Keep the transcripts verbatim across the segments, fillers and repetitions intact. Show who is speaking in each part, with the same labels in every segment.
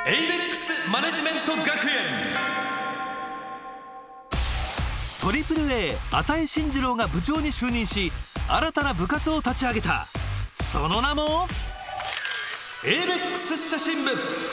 Speaker 1: エイベックス マネジメント学園。トリプル A 與慎二郎が部長に就任し、新たな部活を立ち上げた。その名も エイベックス 写真部。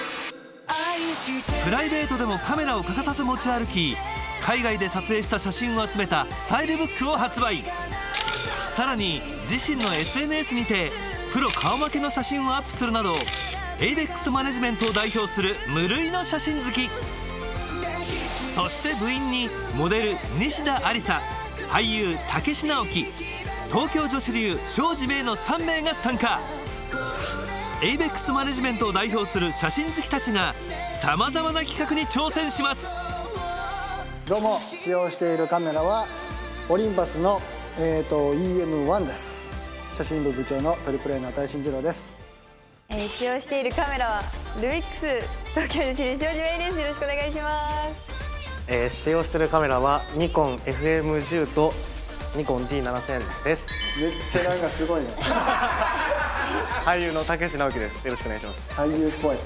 Speaker 1: プライベートでもカメラを欠かさず持ち歩き、海外で撮影した写真を集めたスタイルブックを発売。さらに自身の エスエヌエス にてプロ顔負けの写真をアップするなど、エイベックス マネジメントを代表する無類の写真好き。そして部員にモデル西田有沙、俳優武志直樹、東京女子流庄司芽衣のさんめいが参加。エイベックス マネジメントを代表する写真好きたちがさまざまな企画に挑戦します。
Speaker 2: どうも、使用しているカメラはオリンパスの、えー、と イーエムワン です。写真部部長のトリプル A の與慎二郎です。
Speaker 3: えー、使用しているカメラはルイックス東京女子流庄司芽衣です。よろしくお願いします。
Speaker 4: えー、使用しているカメラはニコン エフエムじゅう とニコン ディーななせん です。
Speaker 2: めっちゃなんかすごいね。
Speaker 4: 俳優の武志直樹です。よろしくお願いします。
Speaker 2: 俳優っぽい。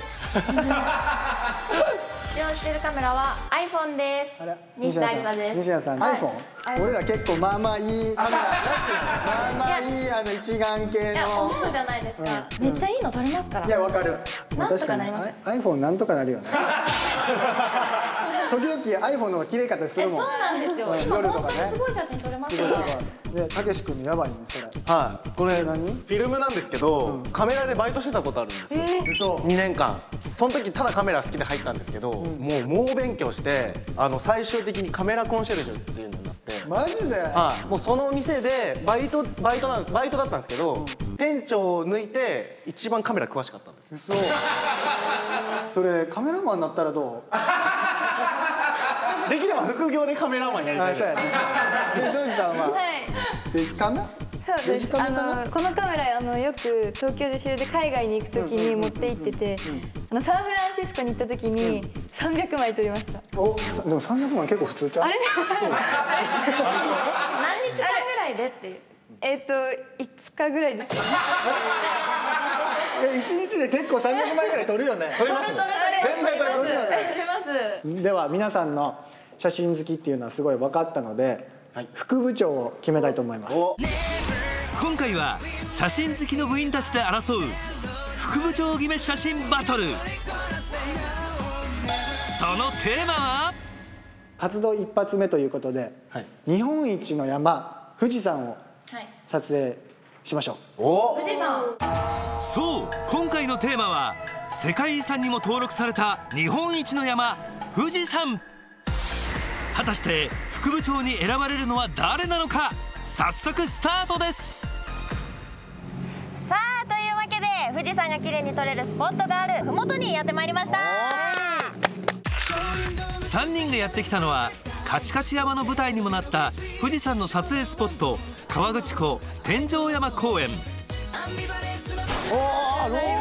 Speaker 3: 使用しているカメラは iPhone です。西田有沙です。
Speaker 2: 西田さん、
Speaker 3: はい、
Speaker 2: iPhone？俺ら結構まあまあいいカメラ、まあまあいいあの一眼系の。
Speaker 3: いや、思うじゃないですか。めっちゃいいの撮れますから。
Speaker 2: いや、わかる。
Speaker 3: なんとかなります。
Speaker 2: iPhone なんとかなるよね。時々 iPhone の方が綺麗かったりするもん。
Speaker 3: そうなんですよ。
Speaker 2: 夜とかね。
Speaker 3: すごい写真撮れます
Speaker 2: すごいすごい。で、たけし君のやばいね、それ。
Speaker 4: はい。これ
Speaker 2: 何？
Speaker 4: フィルムなんですけど、カメラでバイトしてたことあるんですよ。
Speaker 2: 嘘。
Speaker 4: にねんかん。その時ただカメラ好きで入ったんですけど、もう猛勉強してあの最終的にカメラコンシェルジュっていうのになって。
Speaker 2: マジで？
Speaker 4: はい。もうその店でバイトバイトなんバイトだったんですけど、店長を抜いて一番カメラ詳しかったんですよ。
Speaker 2: 嘘。それカメラマンになったらどう？
Speaker 4: できれば副業でカメラマンやりたいです。
Speaker 2: で、庄司さんはデジカメ？
Speaker 3: そうです。あのこのカメラあのよく東京女子流で海外に行くときに持って行ってて、あのサンフランシスコに行ったときにさんびゃくまい撮りました。
Speaker 2: お、でもさんびゃくまい結構普通ちゃう？
Speaker 3: あれ？何日間ぐらいでっていう。えっといつかぐらいです。
Speaker 2: え、いちにちで結構さんびゃくまいぐらい撮るよね。
Speaker 4: 撮ります。全然撮ります。
Speaker 3: 撮ります。
Speaker 2: では皆さんの写真好きっていうのはすごい分かったので、はい、副部長を決めたいと思います。
Speaker 1: 今回は写真好きの部員たちで争う副部長決め写真バトル。そのテーマは
Speaker 2: 活動一発目ということで、はい、日本一の山富士山を撮影しましょう。
Speaker 4: お、
Speaker 3: 富士山。
Speaker 1: そう、今回のテーマは世界遺産にも登録された日本一の山富士山。果たして副部長に選ばれるのは誰なのか。早速スタートです。
Speaker 3: さあ、というわけで富士山が綺麗に撮れるスポットがある麓にやってまいりました。
Speaker 1: さんにんがやってきたのはカチカチ山の舞台にもなった富士山の撮影スポット、河口湖天井山公園。
Speaker 4: おー、ロープウェイ。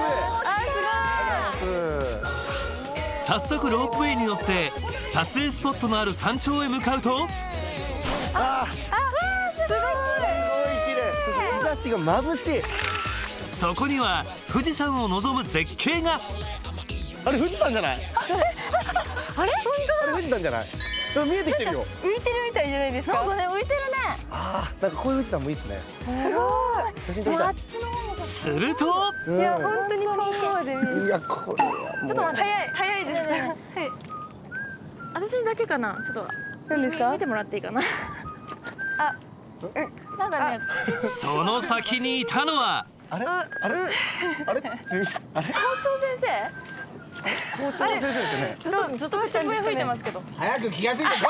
Speaker 1: 早速ロープウェイに乗って撮影スポットのある山頂へ向かうと、
Speaker 4: ああ、すごい綺麗。そして日差しが眩しい。
Speaker 1: そこには富士山を望む絶景が。
Speaker 4: あれ富士山じゃない？あれ？
Speaker 3: 本当だ。
Speaker 4: あれ富士山じゃない？見えてきてるよ。
Speaker 3: 浮いてるみたいじゃないですか。なんかね、浮いてるね。
Speaker 4: ああ、なんかこういう富士山もいいですね。
Speaker 3: すごい。
Speaker 4: 写真撮りたい。
Speaker 1: すると、
Speaker 3: いや本当に遠くまで見える。
Speaker 4: いやこれはもう。
Speaker 3: ちょっと待って、早い早いですね。はい。私だけかな。ちょっと何ですか？見てもらっていいかな。あ、なんかね。
Speaker 1: その先にいたのは。
Speaker 4: あれ？あれ？あれ？あれ？校長
Speaker 3: 先生？
Speaker 4: 校長先生ですよね。
Speaker 3: ずっとずっと口笛吹いてますけど。
Speaker 4: 早く気がついてこいよ。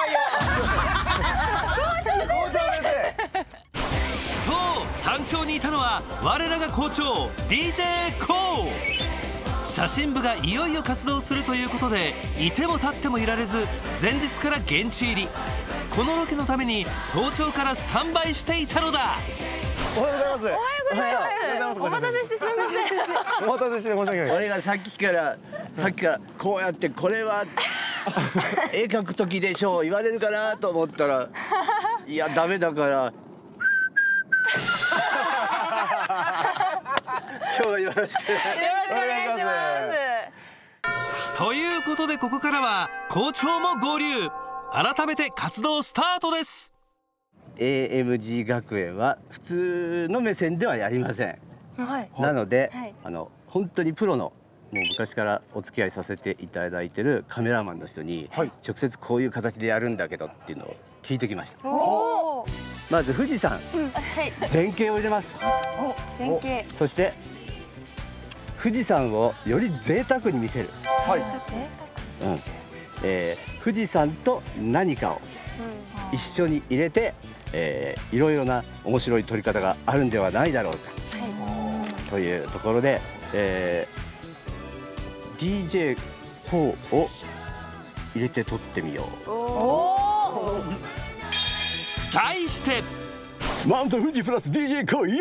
Speaker 4: 校長先生。
Speaker 1: そう、山頂にいたのは我らが校長 ディージェー コー。写真部がいよいよ活動するということで、いても立ってもいられず前日から現地入り。このロケのために早朝からスタンバイしていたのだ。
Speaker 4: おはようございます。
Speaker 3: おはようございます。お待たせしてすみません。
Speaker 4: お待たせして申し訳ない。
Speaker 5: 俺がさっきからさっきからこうやってこれは絵描く時でしょう言われるかなと思ったら、いやダメだから。今日はよろしくお願いします。
Speaker 3: よろしくお願いします。
Speaker 1: ということでここからは校長も合流。改めて活動スタートです。
Speaker 5: エーエムジー 学園は普通の目線ではやりません。
Speaker 3: はい。
Speaker 5: なので、
Speaker 3: はい
Speaker 5: あの本当にプロのもう昔からお付き合いさせていただいてるカメラマンの人に、
Speaker 2: はい
Speaker 5: 直接こういう形でやるんだけどっていうのを聞いてきました。
Speaker 3: おお。
Speaker 5: まず富士山
Speaker 3: はい。
Speaker 5: 前景を入れます。
Speaker 3: 前景。
Speaker 5: そして富士山をより贅沢に見せる、
Speaker 2: はい
Speaker 5: うんえー富士山と何かを一緒に入れて、えーいろいろな面白い撮り方があるんではないだろうかというところで、えー、ディージェー コーを入れて撮ってみよう。
Speaker 3: おお。
Speaker 1: 題して
Speaker 5: マウント富士プラス ディージェー コーイエ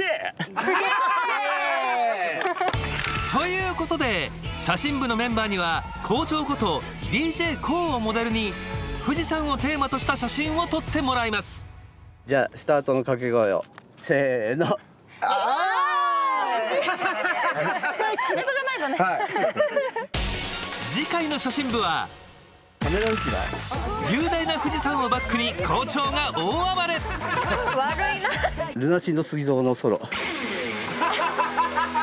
Speaker 1: ということで写真部のメンバーには校長こと ディージェー コーをモデルに富士山をテーマとした写真を撮ってもらいます。
Speaker 5: ー。じゃあスタートの掛け声をせーの。
Speaker 1: 次回の写真部は
Speaker 5: カメラ浮きだ。
Speaker 1: 雄大な富士山をバックに校長が大暴れ。
Speaker 5: ルナシーの水蔵のソロ。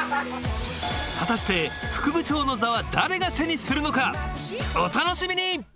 Speaker 1: 果たして副部長の座は誰が手にするのか、お楽しみに。